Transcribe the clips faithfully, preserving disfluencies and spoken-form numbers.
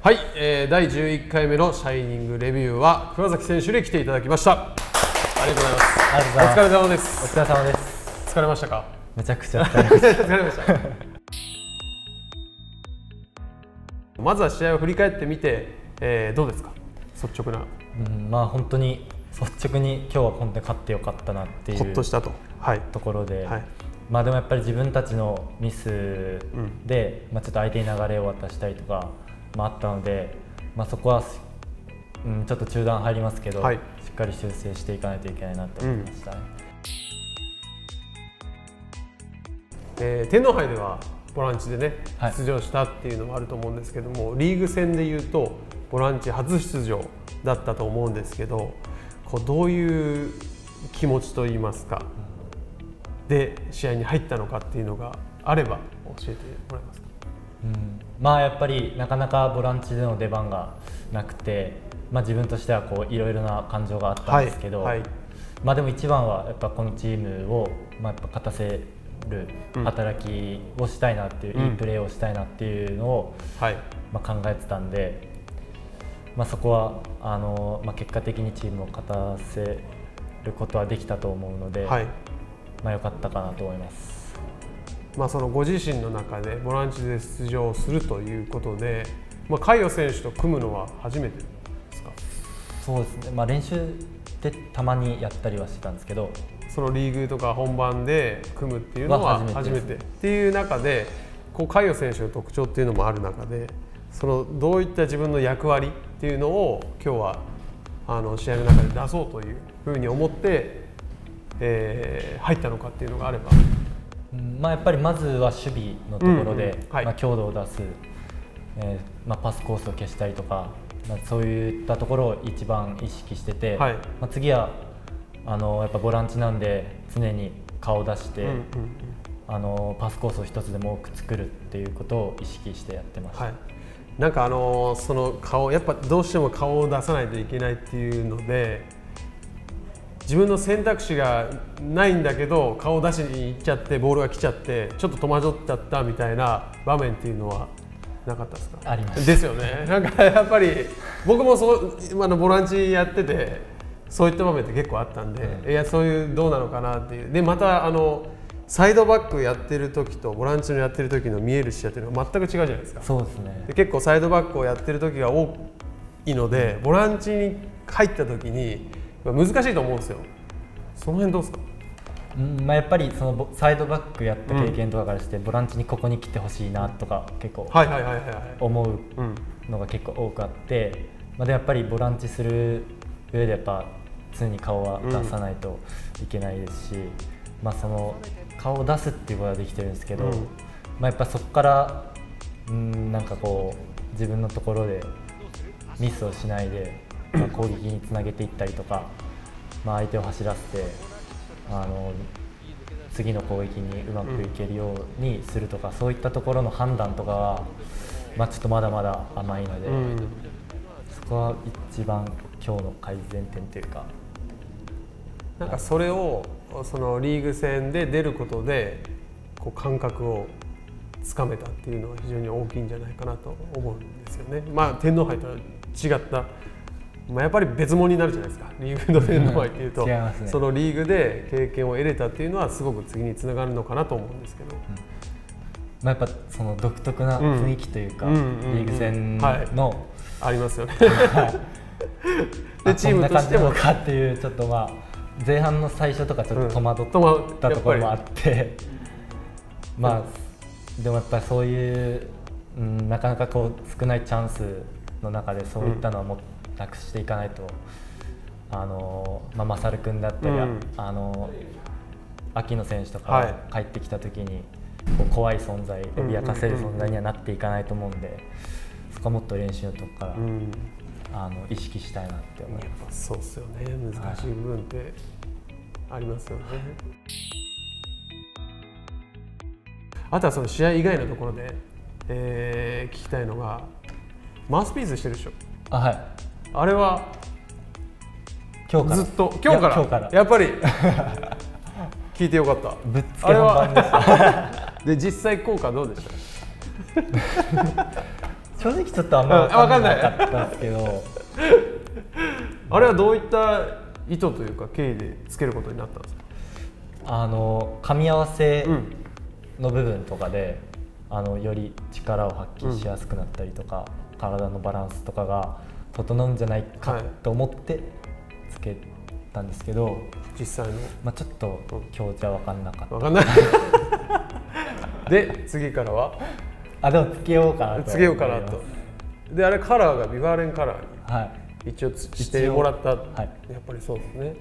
はい、えー、だいじゅういっかいめのシャイニングレビューは桑崎選手に来ていただきました。ありがとうございます。 ありがとうございます。 お疲れ様です。 お疲れ様です。 疲れましたか？ めちゃくちゃ疲れました。 疲れました。まずは試合を振り返ってみて、えー、どうですか？率直な。 うん、まあ本当に率直に今日は本当に勝ってよかったなっていうほっとしたと、はい、 ところで、 はい、 まあでもやっぱり自分たちのミスで、うん、まあちょっと相手に流れを渡したりとか、まあ、あったので、まあ、そこは、うん、ちょっと中断入りますけど、はい、しっかり修正していかないといけないなと思いました、ね。 うん、えー、天皇杯ではボランチでね、はい、出場したっていうのもあると思うんですけども、リーグ戦でいうとボランチ初出場だったと思うんですけど、こうどういう気持ちといいますか、うん、で試合に入ったのかっていうのがあれば教えてもらえますか？ うん、まあやっぱりなかなかボランチでの出番がなくて、まあ、自分としてはこういろいろな感情があったんですけど、はいはい、まあでも一番はやっぱこのチームをまあやっぱ勝たせる働きをしたいなっていう、うん、いいプレーをしたいなっていうのを、はい、まあ考えてたんで、まあ、そこはあの、まあ、結果的にチームを勝たせることはできたと思うので、はい、まあ良かったかなと思います。 まあそのご自身の中でボランチで出場するということで、まあ、カイオ選手と組むのは初めてですか？ そうですね、まあ、練習でたまにやったりはしてたんですけど、 そのリーグとか本番で組むっていうのは初めてっていう中で、こうカイオ選手の特徴っていうのもある中で、そのどういった自分の役割っていうのを今日はあの試合の中で出そうというふうに思って、えー、入ったのかっていうのがあれば。 まあ、やっぱりまずは守備のところで、うんうん、はい、まあ強度を出す、えーまあ、パスコースを消したりとか、まあ、そういったところを一番意識してて、はい、まあ、次はあのやっぱボランチなんで常に顔を出して、うんうんうん、あのパスコースを一つでも多く作るっていうことを意識してやってました。はい、 なんかあのその顔、やっぱどうしても顔を出さないといけないっていうので、自分の選択肢がないんだけど顔を出しに行っちゃってボールが来ちゃってちょっと戸惑っちゃったみたいな場面っていうのはなかったですか？ あります。 ですよね。なんかやっぱり僕もそう今のボランチやっててそういった場面って結構あったんで、うん、いやそういうどうなのかなっていう。でまたあのサイドバックやってる時とボランチのやってる時の見える視野っていうのは全く違うじゃないですか。 そうですね。 で結構サイドバックをやってる時が多いので、ボランチに入った時に難しいと思うんですよ。その辺どうですか？ うん、まあ、やっぱりそのサイドバックやった経験とかからして、うん、ボランチにここに来てほしいなとか結構思うのが結構多くあって、まあ、でやっぱりボランチする上でやっぱ常に顔は出さないといけないですし、うん、まあその顔を出すっていうことはできてるんですけど、うん、まあ、やっぱそこからうんなんかこう自分のところでミスをしないで、まあ、攻撃につなげていったりとか、まあ、相手を走らせてあの次の攻撃にうまくいけるようにするとか、うん、そういったところの判断とかは、まあ、ちょっとまだまだ甘いので、うん、そこは一番今日の改善点というか、 なんかそれをそのリーグ戦で出ることでこう感覚をつかめたっていうのは非常に大きいんじゃないかなと思うんですよね。まあ、天皇杯とは違ったまあやっぱり別物になるじゃないですか、リーグの天皇杯っていうと、ね、そのリーグで経験を得れたっていうのはすごく次につながるのかなと思うんですけど、うん、 まあ、やっぱその独特な雰囲気というか、リーグ戦の、はい、 ありますよね。 でチームとしてもかっていうちょっとまあ前半の最初とかちょっと戸惑ったところもあって、うん、まあでもやっぱりそういう、うん、なかなかこう少ないチャンスの中でそういったのはもうなくしていかないと、あのまあ、マサル君だったり、うん、あの秋野選手とか帰ってきた時にこう怖い存在、脅かせる存在にはなっていかないと思うんで、そこはもっと練習のとこから、うん、あの意識したいなって思います。 そうですよね、難しい部分ってありますよね。はい、あとはその試合以外のところで、えー、聞きたいのがマウスピースしてるでしょ。 あ、はい。 あれは今日からずっと今日から今日からやっぱり聞いてよかった。 ぶっつけ本番でした。 で実際効果どうでした？ 正直ちょっとあんま分かんなかったんですけどあれはどういった意図というか経緯でつけることになったんですか？ あの噛み合わせの部分とかで、うん、あのより力を発揮しやすくなったりとか、うん、体のバランスとかが整うんじゃないかと思ってつけたんですけど、はい、 実際の、 まあ、ちょっと今日じゃ分かんなかった。 分かんないで次からはあでもつけようかなとつけようかなと。であれカラーがビバーレンカラーに一応してもらった、はい、やっぱりそうですね。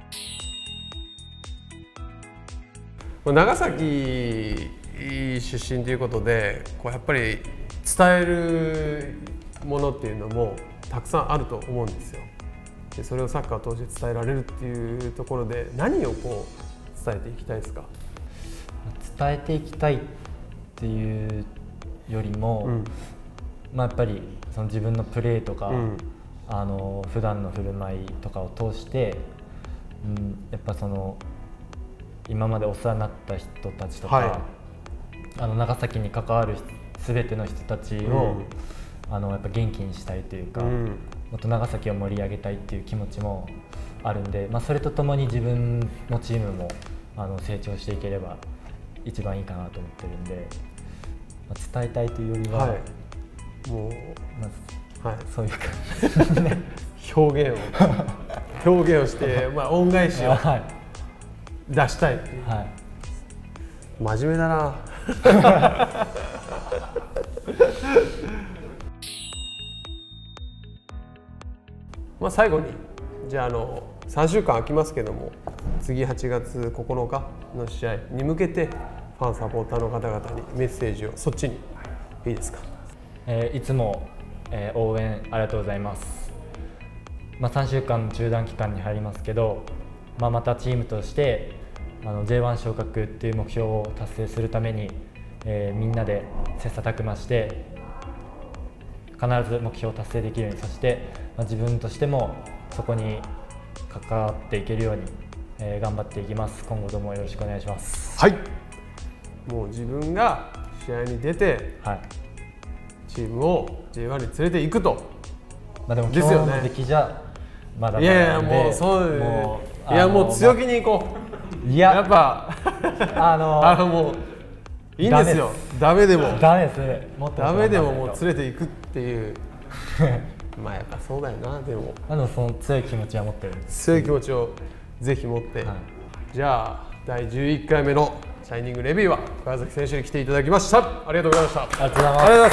長崎出身ということでこうやっぱり伝えるものっていうのもたくさんあると思うんですよ。でそれをサッカーを通して伝えられるっていうところで何をこう伝えていきたいですか？ 伝えていきたいっていうよりも、うん、まあやっぱりその自分のプレーとか、うん、あの普段の振る舞いとかを通して、うん、やっぱその今までお世話になった人たちとか、はい、あの長崎に関わる全ての人たちを、うん、あのやっぱ元気にしたいというか、うん、もっと長崎を盛り上げたいっていう気持ちもあるんで、まあ、それとともに自分のチームもあの成長していければ一番いいかなと思ってるんで、まあ、伝えたいというよりは、はい、もう、まあはい、そういう感じね表現を表現をして、まあ、恩返しを、はい出したいっていう、はい、真面目だなまあ最後にじゃあ、あのさんしゅうかん空きますけども次はちがつここのかの試合に向けてファンサポーターの方々にメッセージをそっちにいいですか？ えー、いつも、えー、応援ありがとうございます、まあ、さんしゅうかんの中断期間に入りますけど、まあ、またチームとしてあの ジェイワン 昇格っていう目標を達成するために、えー、みんなで切磋琢磨して必ず目標を達成できるように、そして、まあ、自分としてもそこに関わっていけるように、えー、頑張っていきます。今後ともよろしくお願いします。 はい、もう自分が試合に出て、はい、チームを ジェイワン に連れていくと。 まあでも今日の出来じゃまだまだなんで、 いやいやもうそうもういやもう強気にいこう。いややっぱあのあのもういいんですよ。ダメでもダメですね。 もっとダメでももう連れていくっていうまあやっぱそうだよな。でもあのその強い気持ちは持ってる。 強い気持ちをぜひ持って、はい、じゃあだいじゅういっかいめのシャイニングレビューは川崎選手に来ていただきました。ありがとうございました。 ありがとうございます。 ありがとうございます。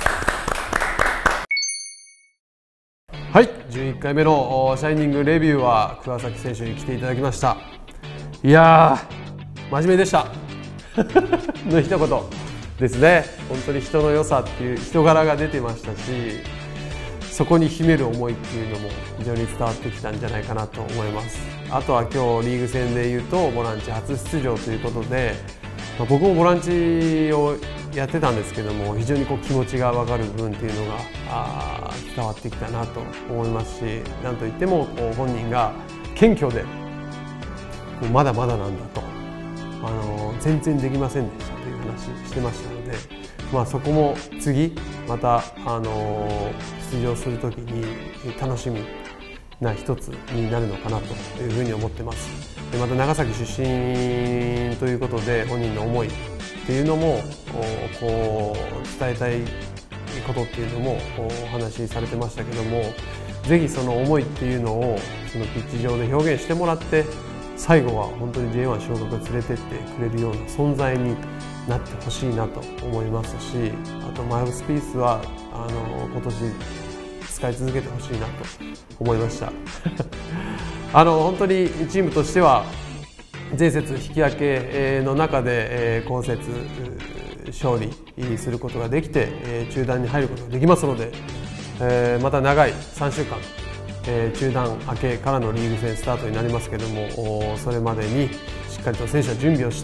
はい、じゅういっかいめのシャイニングレビューは桑崎選手に来ていただきました。いやー真面目でしたの一言ですね。本当に人の良さっていう人柄が出てましたし、そこに秘める思いっていうのも非常に伝わってきたんじゃないかなと思います。あとは今日リーグ戦でいうとボランチ初出場ということで、まあ、僕もボランチをやってたんですけども、非常にこう気持ちが分かる部分っていうのがあ伝わってきたなと思いますし、なんといってもこう本人が謙虚でまだまだなんだと、あの全然できませんでしたという話してましたので、まあ、そこも次また、あの出場するときに楽しみな一つになるのかなというふうに思ってます。でまた長崎出身ということで本人の思いっていうのもこう伝えたいことっていうのもお話しされてましたけども、ぜひその思いっていうのをそのピッチ上で表現してもらって、最後は本当に ジェイワン 昇格を連れてってくれるような存在になってほしいなと思いますし、あとマイルスピースはあの今年使い続けてほしいなと思いましたあの本当にチームとしては前節引き分けの中で今節勝利することができて中断に入ることができますので、また長いさんしゅうかん中断明けからのリーグ戦スタートになりますけども、それまでにしっかりと選手は準備をして、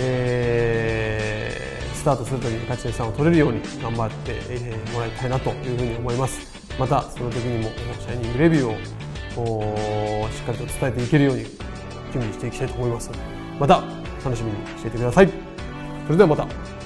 えー、スタートするときに勝ち点さんを取れるように頑張ってもらいたいなというふうに思います。またその時にもシャイニングレビューをしっかりと伝えていけるように準備していきたいと思いますので、また楽しみにしていてください。それではまた。